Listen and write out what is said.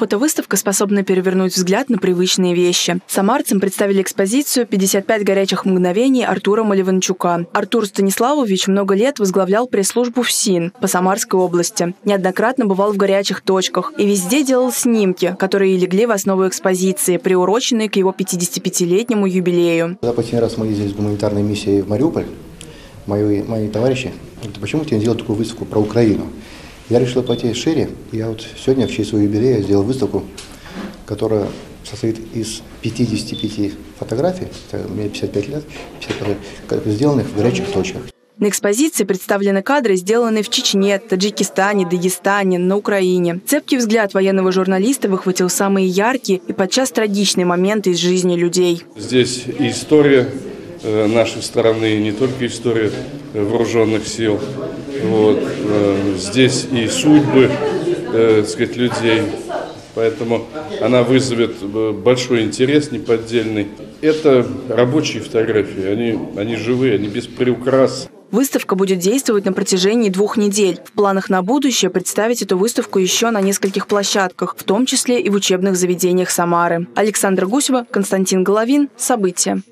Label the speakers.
Speaker 1: Фотовыставка способна перевернуть взгляд на привычные вещи. Самарцам представили экспозицию «55 горячих мгновений» Артура Маливанчука. Артур Станиславович много лет возглавлял пресс-службу ФСИН по Самарской области. Неоднократно бывал в горячих точках и везде делал снимки, которые легли в основу экспозиции, приуроченной к его 55-летнему юбилею.
Speaker 2: Когда последний раз мы ездили с гуманитарной миссией в Мариуполь, мои товарищи говорят: почему ты не делал такую выставку про Украину? Я решил пойти шире. Я вот сегодня в честь своего юбилея сделал выставку, которая состоит из 55 фотографий, мне 55 лет, сделанных в горячих точках.
Speaker 1: На экспозиции представлены кадры, сделанные в Чечне, Таджикистане, Дагестане, на Украине. Цепкий взгляд военного журналиста выхватил самые яркие и подчас трагичные моменты из жизни людей.
Speaker 3: Здесь и история нашей страны, не только история вооруженных сил. Здесь и судьбы, людей. Поэтому она вызовет большой интерес неподдельный. Это рабочие фотографии, они живые, они без приукрас.
Speaker 1: Выставка будет действовать на протяжении 2 недель. В планах на будущее представить эту выставку еще на нескольких площадках, в том числе и в учебных заведениях Самары. Александра Гусева, Константин Головин. События.